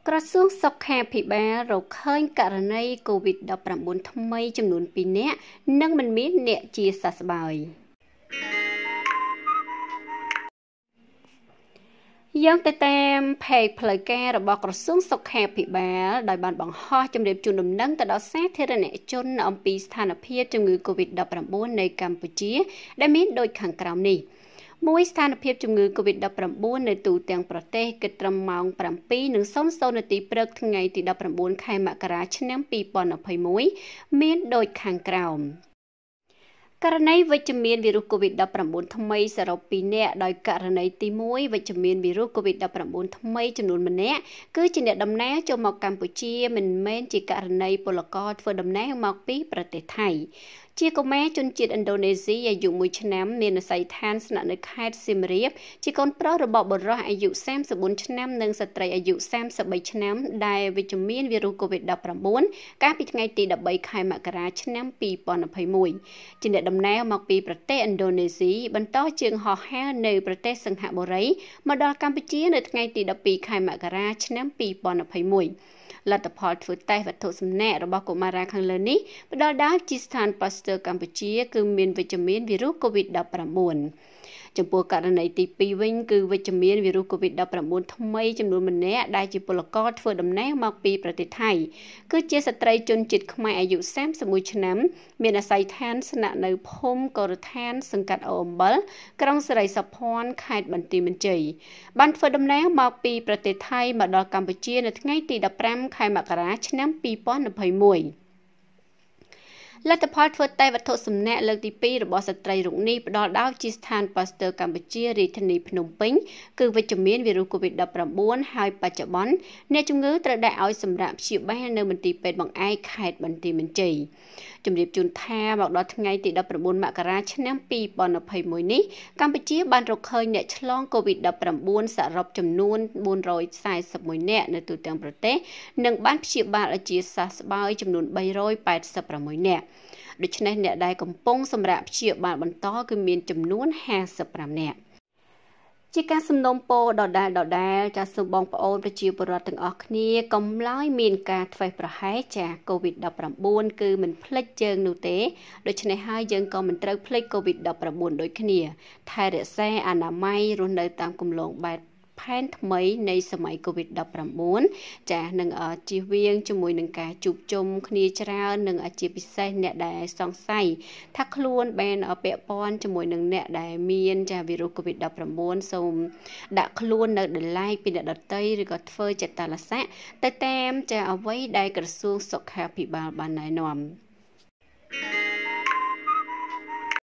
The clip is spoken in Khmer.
ក្រសួងសុខាភិបាលរកឃើញករណី COVID-19 ថ្មីចំនួន 2 នាក់និងមិនមានអ្នកជាសះស្បើយយ៉ាងទៅតាមផេកផ្លូវការរបស់ក្រសួងសុខាភិបាលដោយបានបង្ហោះជម្រាបជូនដំណឹងទៅដល់សាធារណជនអំពីស្ថានភាពជំងឺ COVID-19 នៅកម្ពុជាដែលមានដូចខាងក្រោមនេះមួយស្ថានភាពជំងឺ COVID-19 នៅទូទាំងប្រទេសគិតត្រឹមម៉ោង 7:00 នាទីព្រឹកថ្ងៃទី 19 ខែមករាឆ្នាំ 2021 មានដូចខាងក្រោមករណីវិជ្ជមានវីរុស COVID-19 ថ្មីសរុប 2 នាក់ដោយករណីទី 1 វិជ្ជមានវីរុស COVID-19 ថ្មីចំនួន 1 នាក់គឺជាអ្នកដំណើរចូលមកកម្ពុជាមិនមែនជាករណីពលករធ្វើដំណើរមកពីប្រទេសថៃជាកុមារជនជាតិឥណ្ឌូនេស៊ីអាយុ 1 ឆ្នាំមានអាស័យដ្ឋានស្នាក់នៅខេត្តសៀមរាបជាកូនប្រុសរបស់បុរសអាយុ 34 ឆ្នាំនិងស្ត្រីអាយុ 33 ឆ្នាំដែលវិជ្ជមានវីរុស COVID-19 កាលពីថ្ងៃទី 13 ខែមករាឆ្នាំ 2021 ជាអ្នកដំណើរមកពីប្រទេសឥណ្ឌូនេស៊ីបន្តជើងហោះហើរនៅប្រទេសសិង្ហបុរីមកដល់កម្ពុជានៅថ្ងៃទី 12 ខែមករាឆ្នាំ 2021 លទ្ធផលធ្វើតេស្តវត្ថុសំណាក់របស់កុមារាខាងលើនេះផ្ដល់ដល់ជាស្ថានប៉ាស្ទ័រកម្ពុជាគឺមានវិជ្ជមានវីរុស COVID-19 ចំពោះករណីទី 2 វិញគឺវិជ្ជមានវីរុស COVID-19 ថ្មីចំនួន 1 នាក់ដែលជាពលករធ្វើដំណើរមកពីប្រទេសថៃគឺជាស្ត្រីជនជាតិខ្មែរអាយុ 31 ឆ្នាំមានអាស័យដ្ឋានស្នាក់នៅភូមិកោរដ្ឋានសង្កាត់អូអំបិលក្រុងសិរីសភ័ណ្ឌខេត្តបន្ទាយមានជ័យបានធ្វើដំណើរមកពីប្រទេសថៃមកដល់កម្ពុជានៅថ្ងៃទី 15 ខែមករាឆ្នាំ 2021លទ្ធផលធ្វើតេស្តវត្ថុសំណាក់លើកទី 2 របស់ស្ត្រីរូបនេះផ្ដល់ដល់ជាស្ថានប៉ាស្ទ័រកម្ពុជារាជធានីភ្នំពេញគឺវិជ្ជមានវីរុស COVID-19 ហើយបច្ចុប្បន្នអ្នកជំងឺត្រូវដាក់ឲ្យសម្រាប់ព្យាបាលនៅមន្ទីរពេទ្យបង្អែកខេត្តបន្ទាយមានជ័យជំរាបជូនថាមកដល់ថ្ងៃទី 19 មករាឆ្នាំ 2021 នេះកម្ពុជាបានរកឃើញអ្នកឆ្លង COVID-19 សរុបចំនួន 441 នាក់នៅទូទាំងប្រទេសនិងបានព្យាបាលឲ្យជាសះស្បើយចំនួន 386 នាក់ដូច្នេះអ្នកដែលកំពុងសម្រាប់ព្យាបាលបន្តគឺមានចំនួន 55 នាក់ជាការសំណូមពរដដែលចាសសូមបងប្អូនប្រជាពលរដ្ឋទាំងអស់គ្នាកុំឡើយមានការធ្វេសប្រហែសចា COVID-19 គឺមិនភ្លេចជើងនោះទេដូច្នេះហើយយើងក៏មិនត្រូវភ្លេច COVID-19 ដូចគ្នាថែរក្សាអនាម័យរស់នៅតាមគន្លងបែបផែនថ្មីនៃសម័យ COVID-19 ចានឹងជៀសវាងជាមួយនឹងការជួបជុំគ្នាច្រើននិងជាពិសេសអ្នកដែលសង្ស័យថាខ្លួនបានពាក់ព័ន្ធជាមួយនឹងអ្នកដែលមានចាវីរុស COVID-19 សូមដាក់ខ្លួននៅដលៃពីអ្នកដទៃឬក៏ធ្វើចេតនាស័ក្តិទៅតាមចាអ្វីដែលក្រសួងសុខាភិបាលបានណែនាំ